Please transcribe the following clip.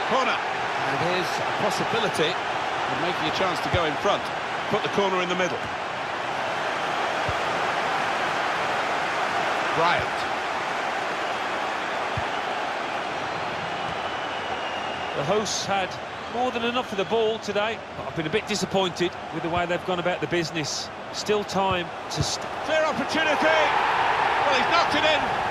Corner. And here's a possibility of making a chance to go in front. Put the corner in the middle. Bryant. The hosts had more than enough of the ball today, but I've been a bit disappointed with the way they've gone about the business. Still time to... Clear opportunity! Well, he's knocked it in.